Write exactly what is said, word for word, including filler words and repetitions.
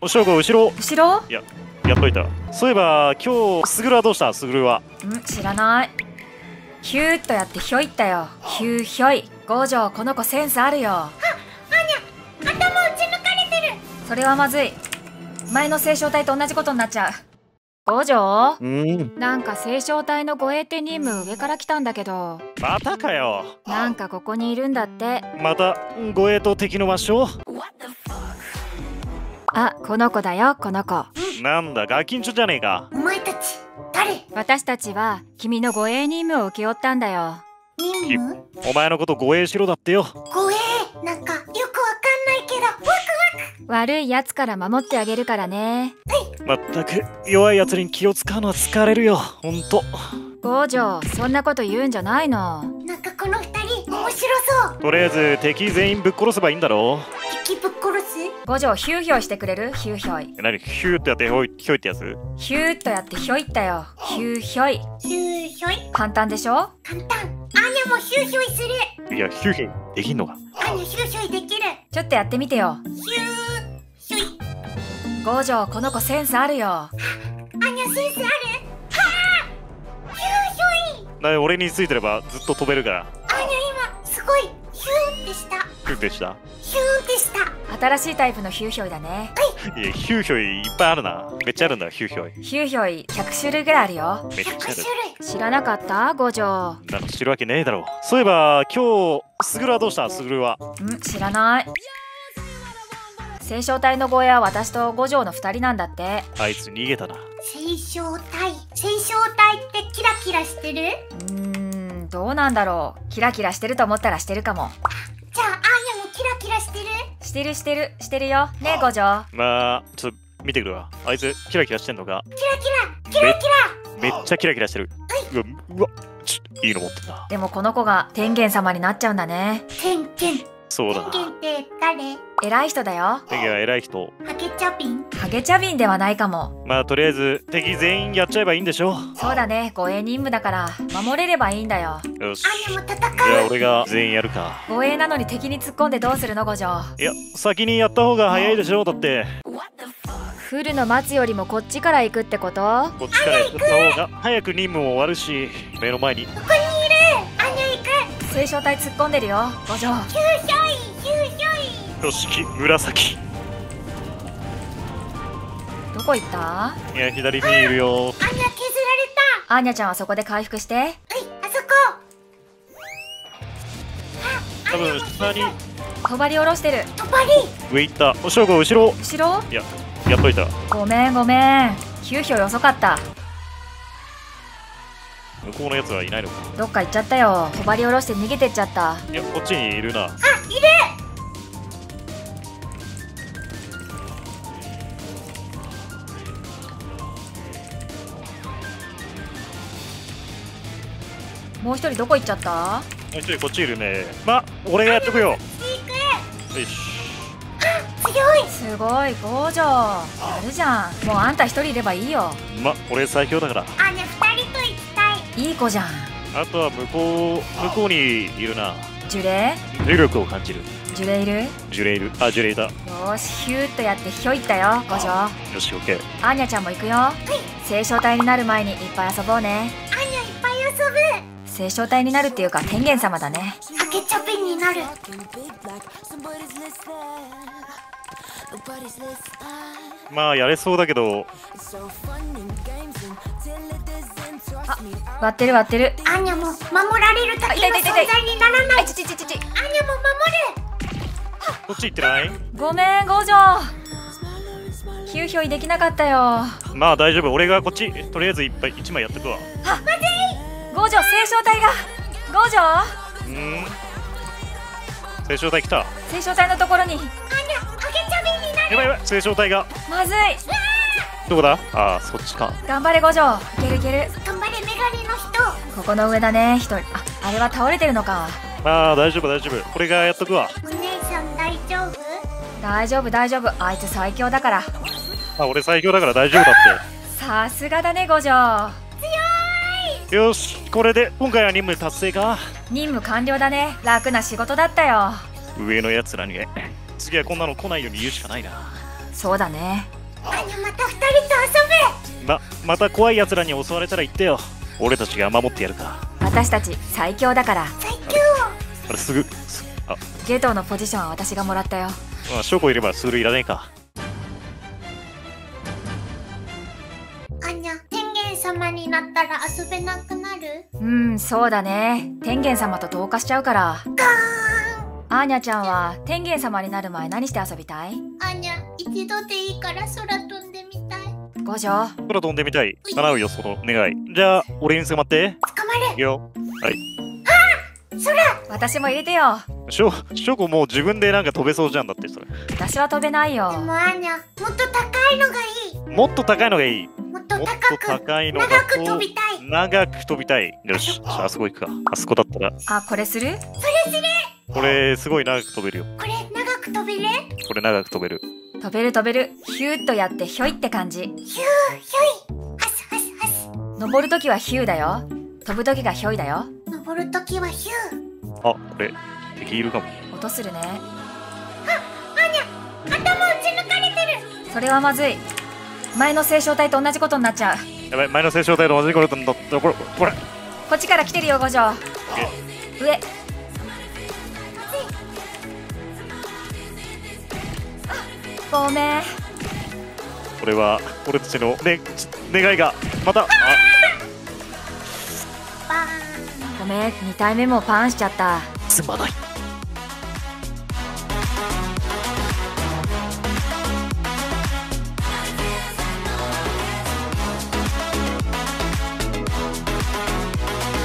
おしょうこ後ろ。 後ろ？ いや、やっといた。そういえば今日スグルはどうした？スグルは。 ん、知らない。ヒューッとやってひょいったよ。ヒューひょい。五条、この子センスあるよ。 あ、アニャ、頭打ち抜かれてる。 それはまずい。前の星漿体と同じことになっちゃう。五条？ うん。 なんか星漿体の護衛って任務上から来たんだけど。 またかよ。 なんかここにいるんだって。 また護衛と敵の場所。 あ、この子だよ、この子。 なんだ、ガキンチョじゃねえか。 お前たち誰？ 私たちは君の護衛任務を請け負ったんだよ。 任務？ お前のこと護衛しろだってよ。 護衛なんかよくわかんないけどワクワク。 悪いやつから守ってあげるからね。 まったく弱いやつに気を使うのは疲れるよ、ほんと。 五条、そんなこと言うんじゃないの。 なんかこの二人面白そう。 とりあえず敵全員ぶっ殺せばいいんだろう。 敵ぶっ殺す？ 五条、ヒューヒョイしてくれる？ヒューヒョイ。 え、なにヒューってやってひょいひょいってやつ？ ヒューっとやってひょいったよ。ヒューヒョイ。 ヒューヒョイ。 簡単でしょ？ 簡単。アニャもヒューヒョイする。 いや、ヒューヒョイできんのか？ アニャヒューヒョイできる。 ちょっとやってみてよ。 ヒューヒョイ。 五条、この子センスあるよ。 アニャセンスある？はあ！ヒューヒョイ。 なに俺についてればずっと飛べるから。 アニャ今すごいヒューンってした。 ヒューでした。 ヒューンってした。 新しいタイプのヒューヒョイだね。 いや、ヒューヒョイいっぱいあるな。めっちゃあるんだ、ヒューヒョイ。 ヒューヒョイひゃく種類ぐらいあるよ。 めっちゃあひゃく種る。 類。 知らなかった五条？ なんか知るわけねえだろう。そういえば今日スグルはどうした？スグルは。 ん、知らない。星漿体の護衛は私と五条の二人なんだって。 あいつ逃げたな。 星漿体。星漿体ってキラキラしてる？ うーん、どうなんだろう。キラキラしてると思ったらしてるかも。 じゃあアーニャもキラキラしてる？ してるしてるしてるよねえ五条。 まあちょっと見てくるわ。あいつキラキラしてんのか？ キラキラキラキラ。 めっちゃキラキラしてる。うわ、うわちょっといいの持ってんだ。 でもこの子が天元様になっちゃうんだね。 天元。 そうだな。 天元って誰？ 偉い人だよ。 敵は偉い人。 ハゲチャビン？ ハゲチャビンではないかも。 まあとりあえず敵全員やっちゃえばいいんでしょ。 そうだね、護衛任務だから守れればいいんだよ。 よし。 アーニャも戦じゃあう。 俺が全員やるか。 護衛なのに敵に突っ込んでどうするの五条。 いや、先にやった方が早いでしょ。だって降るの待つよりもこっちから行くってこと？ こっちからやった方が早く任務も終わるし、目の前に。 ここにいる。アーニャ行く。 星漿体突っ込んでるよ五条。 ヒューヒョイヒューヒョイ。 よしき紫。 どこ行った？ いや、左にいるよ。 アーニャ削られアーニャちゃんはそこで回復して。 た。はい、あそこ。 多分下に帳下ろしてる。 トバリ。 上行った。おしょうこ後ろ。 後ろ？ いや、やっといた。 ごめんごめん。ヒューヒョイ遅かった。 向こうのやつはいないのか。 どっか行っちゃったよ。帳下ろして逃げてっちゃった。 いや、こっちにいるな。 あ、いる。 もう一人どこ行っちゃった？ もう一人こっちいるね。ま、俺がやっとくよ。よ行し。 く。強い。 すごい五条。やるじゃん。もうあんた一人いればいいよ。 ま、俺最強だから。 アーニャ二人と行きたい。 いい子じゃん。 あとは向こう、向こうにいるな。 呪霊？ 霊力を感じる。 呪霊いる？ 呪霊いる。あ、呪霊だ。 よーし、ヒューッとやってひょいったよ五条。 よし、オッケー。 アーニャちゃんも行くよ。星漿体になる前にいっぱい遊ぼうね。 アーニャいっぱい遊ぶ。 星漿体になるっていうか天元様だね。 ハゲチャビンになる。 まあ、やれそうだけど。 あ、割ってる割ってる。 アーニャも守られるだけの存在にならない。 あ、ちちちちち。 アーニャも守る。 こっち行ってない？ ごめん五条。ヒューヒョイできなかったよ。 まあ大丈夫。俺がこっち、とりあえずいっぱい一枚やってくわ。 あ、まずい。五条、星漿体が。五条。 うーん。星漿体来た。 星漿体のところに。 アーニャハゲチャビンになる。 やばいやばい、星漿体が。 まずい。 どこだ？ああ、そっちか。 頑張れ五条。いけるいける。 頑張れメガネの人。 ここの上だね、一人。あ、あれは倒れてるのか。 まあ大丈夫大丈夫。これがやっとくわ。 お姉さん大丈夫？ 大丈夫大丈夫。あいつ最強だから。 あ、俺最強だから大丈夫だっさすがだね五条。 て。よし、これで今回は任務達成か。 任務完了だね。楽な仕事だったよ。 上のやつらに次はこんなの来ないように言うしかないな。 そうだね。 アーニャまた二人と遊べ。 ままた怖い奴らに襲われたら言ってよ。俺たちが守ってやるか。 私たち最強だから。 最強。 あれすぐすあゲトウのポジションは私がもらったよ。 まあ証拠いればスグルいらねえか。 アーニャ、天元様になったら遊べなくなる？ うんそうだね。天元様と同化しちゃうから。 ガーン。 アーニャちゃんは天元様になる前何して遊びたい？ アーニャ、一度でいいから空飛んでみたい。 五条。 空飛んでみたい。叶うよその願い。じゃあ俺に捕まって。 捕まれ。 いくよ。はい。 空。 私も入れてよ。 しょしょこもう自分でなんか飛べそうじゃんだってそれ。 私は飛べないよ。 でもアーニャ、もっと高いのがいい。 もっと高いのがいい。 もっともっ高くと高いのが長く飛びたい。 長く飛びたい。よし、あそこ行くか。あそこだったら。 あ、これする？ それする。 これすごい長く飛べるよ。 これ長く飛べる？ これ長く飛べる。 飛べる飛べる。ヒューッとやってひょいって感じ。 ヒューヒョイ。ハスハスハス。 登るときはヒューだよ。飛ぶときがひょいだよ。 登るときはヒュー。 あ、これ敵いるかも。 音するね。 あ、アーニャ、頭打ち抜かれてる。 それはまずい。前の星小体と同じことになっちゃう。 やばい、前の星小体と同じことになった。これ、これ。 こっちから来てるよ五条。上。ごめん。 これは俺たちの、ね、願いがまた。あ、 バーン。 ごめん、に体目もパンしちゃった。 すまない。